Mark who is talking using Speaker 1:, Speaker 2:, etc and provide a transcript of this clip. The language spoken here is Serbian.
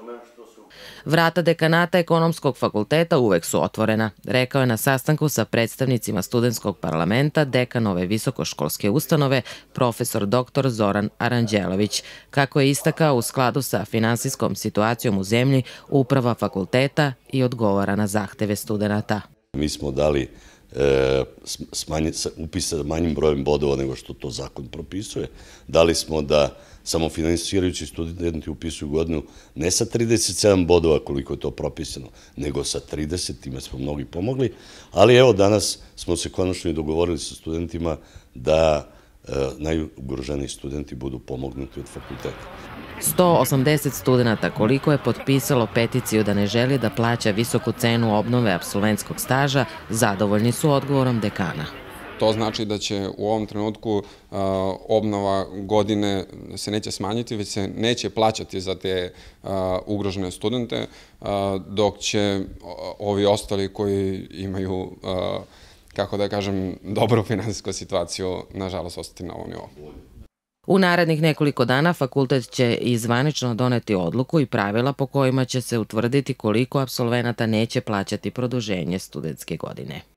Speaker 1: Vrata dekanata Ekonomskog fakulteta uvek su otvorena, rekao je na sastanku sa predstavnicima studentskog parlamenta dekan ove visokoškolske ustanove, profesor dr. Zoran Aranđelović. Kako je istakao, u skladu sa finansijskom situacijom u zemlji, uprava fakulteta i odgovara na zahteve studenta.
Speaker 2: Mi smo dali upise sa manjim brojem bodova nego što to zakon propisuje. Dali smo da samofinansirajući studenti upisuju godinu ne sa 37 bodova koliko je to propisano, nego sa 30, time smo mnogi pomogli, ali evo danas smo se konačno i dogovorili sa studentima da najugroženiji studenti budu pomognuti od fakulteta.
Speaker 1: 180 studenta koliko je potpisalo peticiju da ne želi da plaća visoku cenu obnove apsolventskog staža, zadovoljni su odgovorom dekana.
Speaker 3: To znači da će u ovom trenutku obnova godine se neće smanjiti, već se neće plaćati za te ugrožene studente, dok će ovi ostali koji imaju, kako da kažem, dobru finansijsku situaciju, nažalost, ostati na ovom nivou.
Speaker 1: U narednih nekoliko dana fakultet će i zvanično doneti odluku i pravila po kojima će se utvrditi koliko apsolvenata neće plaćati produženje studentske godine.